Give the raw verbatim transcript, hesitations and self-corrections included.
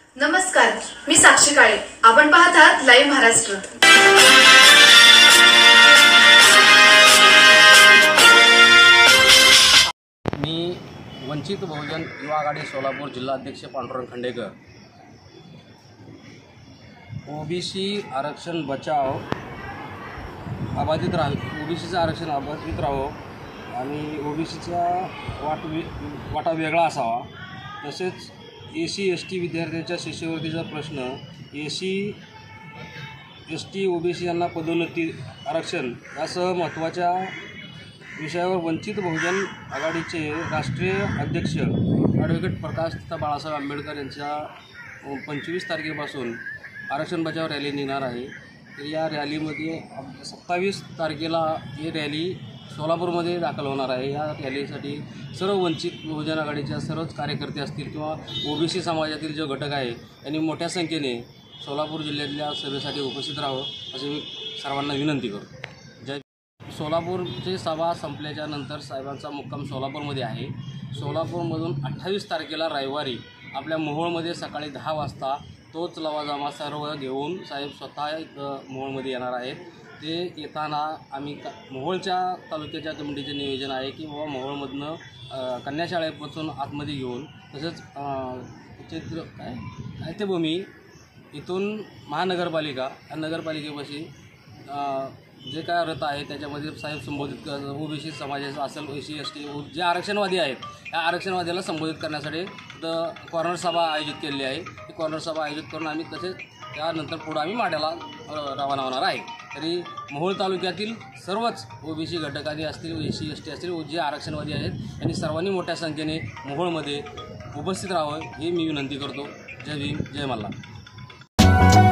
नमस्कार, मी साक्षी काळे. आपण पाहत आहात लाईव्ह महाराष्ट्र. मी वंचित बहुजन युवा आघाडी सोलापूर जिल्हा अध्यक्ष पांडुरंग खंडेकर. ओबीसी आरक्षण बचाव, अबाधित राहावे, ओबीसीचं आरक्षण अबाधित राहावं आणि ओबीसीचा वाट वे वाटा वेगळा असावा. तसेच ए सी एस टी विद्यार्थ्यांच्या शिष्यवृत्तीचा प्रश्न, A C S T OBC यांना पदोन्नती आरक्षण यासह महत्त्वाच्या विषयावर वंचित बहुजन आघाडीचे राष्ट्रीय अध्यक्ष ॲडव्होकेट प्रकाश तथा बाळासाहेब आंबेडकर यांच्या पंचवीस तारखेपासून आरक्षण बचाव रॅली निघणार आहे. तर या रॅलीमध्ये सत्तावीस तारखेला ही रॅली सोलापूरमध्ये दाखल होणार आहे. या रॅलीसाठी सर्व वंचित बहुजन आघाडीच्या सर्वच कार्यकर्ते असतील किंवा ओबीसी समाजातील जो घटक आहे यांनी मोठ्या संख्येने सोलापूर जिल्ह्यातल्या सभेसाठी उपस्थित राहावं अशी मी सर्वांना विनंती करतो. जय. सोलापूरची सभा संपल्याच्या नंतर साहेबांचा मुक्काम सोलापूरमध्ये आहे. सोलापूरमधून अठ्ठावीस तारखेला रविवारी आपल्या मोहोळमध्ये सकाळी दहा वाजता तोच लवाजमा सर्व घेऊन साहेब स्वतः मोहोळमध्ये येणार आहेत. ते येताना आम्ही क मोहोळच्या तालुक्याच्या कमिटीचे नियोजन आहे की बाबा मोहोळमधनं कन्याशाळेपासून आतमध्ये घेऊन तसंच चित्र काय चैत्यभूमी इथून महानगरपालिका या नगरपालिकेपाशी जे काय रथ आहे त्याच्यामध्ये साहेब संबोधित ओबीसी समाजाचं असेल, ए सी एस टी जे आरक्षणवादी आहेत या आरक्षणवाद्याला संबोधित करण्यासाठी द कॉर्नर सभा आयोजित केलेली आहे. ती कॉर्नर सभा आयोजित करून आम्ही तसेच त्यानंतर पुढं आम्ही माड्याला रवाना होणार आहे. तरी मोहोळ तालुक्यातील सर्वच ओबीसी घटकांनी असतील, ए सी एस टी असतील, जे आरक्षणवादी आहेत यांनी सर्वांनी मोठ्या संख्येने मोहोळमध्ये उपस्थित राहावं ही मी विनंती करतो. जय भीम, जय मल्हार.